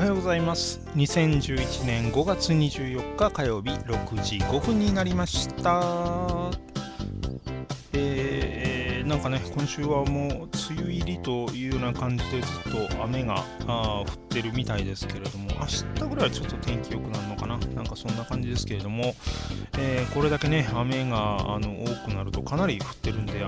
はようございます。2011年5月24日火曜日6時5分になりました。なんかね、今週はもう梅雨入りというような感じでずっと雨が降ってるみたいですけれども、明日ぐらいはちょっと天気良くなるのかな、なんかそんな感じですけれども、これだけね、雨が多くなるとかなり降ってるんで、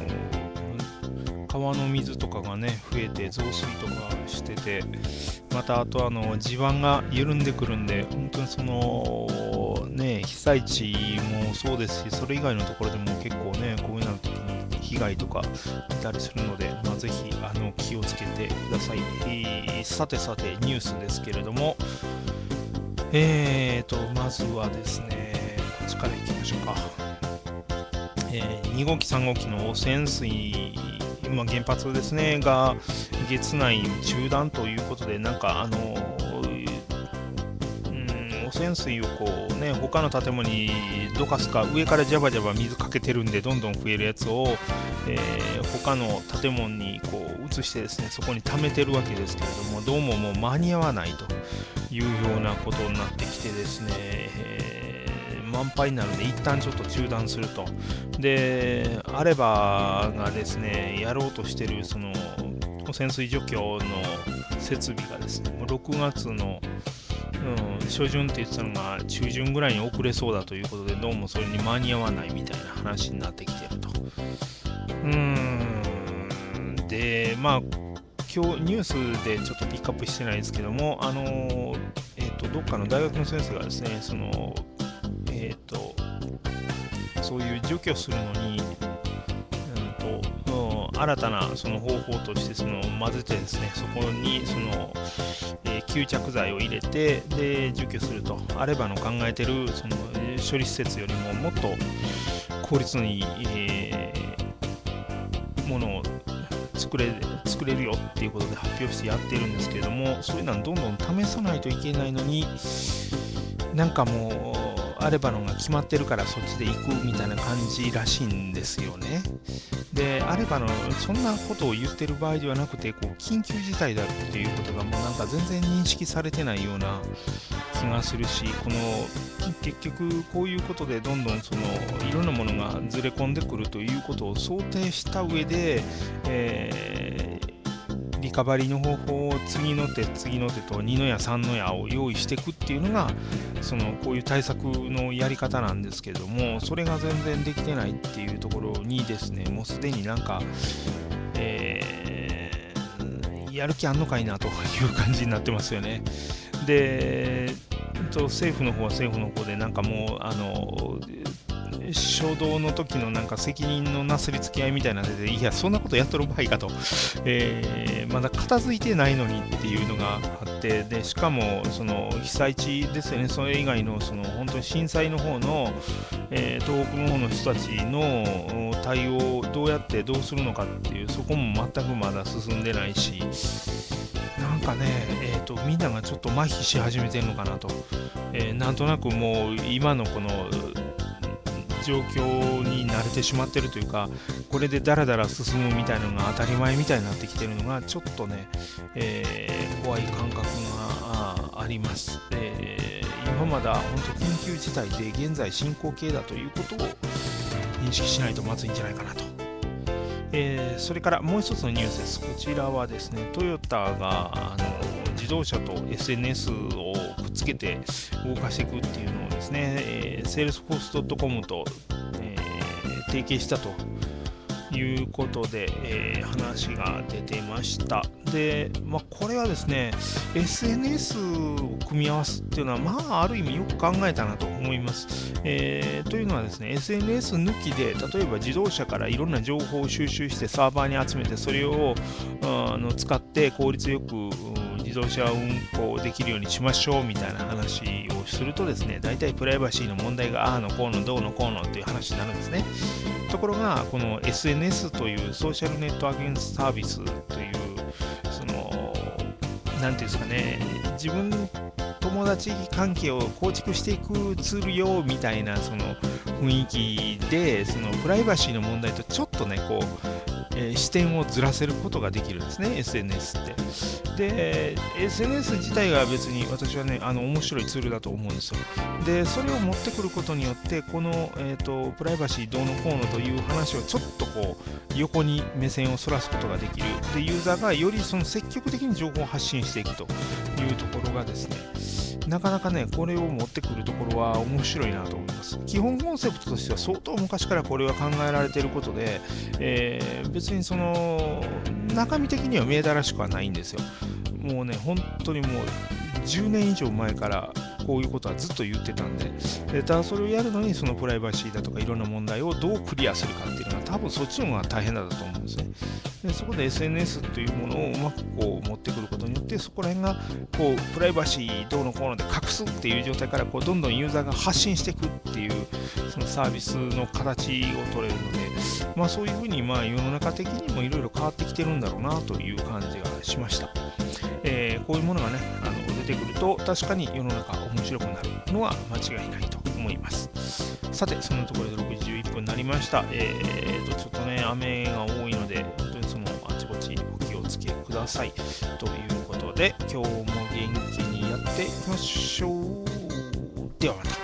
川の水とかがね増えて増水とかしてて、またあと地盤が緩んでくるんで、本当にそのね被災地もそうですし、それ以外のところでも結構ねこういうの時に被害とか出たりするので、ぜひ気をつけてください。さてさてニュースですけれども、まずはですね、こっちからいきましょうか。2号機3号機の汚染水、原発ですねが月内中断ということで、なんか汚染水をこうね他の建物にどかすか、上からジャバジャバ水かけてるんでどんどん増えるやつを、他の建物にこう移してですね、そこに溜めてるわけですけれども、どうももう間に合わないというようなことになってきてですね、満杯になるので一旦ちょっと中断すると。であればがですね、やろうとしてるその汚染水除去の設備がですね、もう6月の、初旬って言ってたのが中旬ぐらいに遅れそうだということで、どうもそれに間に合わないみたいな話になってきてると。で今日ニュースでちょっとピックアップしてないですけども、どっかの大学の先生がですね、そういう除去するのに、新たなその方法として混ぜてですね、そこに吸着剤を入れてで除去すると。あればの考えてるその処理施設よりももっと効率のいい、ものを作れるよっていうことで発表してやってるんですけれども、そういうのはどんどん試さないといけないのに、なんかもうあればのが決まってるからそっちで行くみたいな感じらしいんですよね。であればのそんなことを言ってる場合ではなくて、こう緊急事態だっていうことがもうなんか全然認識されてないような気がするし、結局こういうことでどんどんいろんなものがずれ込んでくるということを想定した上で、リカバリーの方法を次の手と2の矢3の矢を用意していくっていうのがこういう対策のやり方なんですけれども、それが全然できてないっていうところにですね、もうすでになんか、やる気あんのかいなという感じになってますよね。で政府の方は政府の方でなんかもう初動の時のなんか責任のなすりつき合いみたいなので、いやそんなことやっとる場合かと、まだ片付いてないのにっていうのがあって、でしかも被災地ですよね、それ以外の本当に震災の方の、東北の方の人たちの対応をどうやってどうするのかっていう、そこも全くまだ進んでないし、なんかね、みんながちょっと麻痺し始めてるのかなと、なんとなくもう今のこの状況に慣れてしまってるというか、これでダラダラ進むみたいなのが当たり前みたいになってきてるのがちょっとね、怖い感覚があります。今まだ本当緊急事態で現在進行形だということを認識しないとまずいんじゃないかなと。それからもう一つのニュースです。こちらはですね、トヨタが自動車と SNS をくっつけて動かしていくっていうのをですね、Salesforce.com と、提携したということで、話が出てました。で、これはですね、SNS を組み合わすっていうのは、ある意味よく考えたなと思います。というのはですね、SNS 抜きで、例えば自動車からいろんな情報を収集してサーバーに集めて、それを使って効率よく自動車運行できるようにしましょうみたいな話をするとですね、大体プライバシーの問題がああのこうのどうのこうのっていう話になるんですね。ところがこの SNS というソーシャルネットワーキングサービスというなんていうんですかね、自分友達関係を構築していくツールよみたいな雰囲気で、プライバシーの問題とちょっとねこう視点をずらせることができるんですね、SNS って。で、SNS 自体が別に私はね、面白いツールだと思うんですよ。で、それを持ってくることによって、この、プライバシーどうのこうのという話をちょっとこう、横に目線をそらすことができる。で、ユーザーがよりその積極的に情報を発信していくというところがですね、なかなかね、これを持ってくるところは面白いなと思います。基本コンセプトとしては相当昔からこれは考えられていることで、別にその中身的には見えたらしくはないんですよ。もうね、本当にもう10年以上前からこういうことはずっと言ってたんで、ただそれをやるのにそのプライバシーだとかいろんな問題をどうクリアするかっていうのは多分そっちの方が大変だと思うんですね。でそこで SNS というものをうまくこう持ってくることによってそこら辺がこうプライバシーどうのこうので隠すっていう状態からこうどんどんユーザーが発信していくっていうそのサービスの形を取れるので、まあそういうふうにまあ世の中的にもいろいろ変わってきてるんだろうなという感じがしました。こういうものがね出てくると確かに世の中面白くなるのは間違いないと思います。さてそのところで6時11分になりました。ちょっとね雨が多いので本当にそのあちこちお気をつけくださいということで今日も元気にやっていきましょう。ではまた。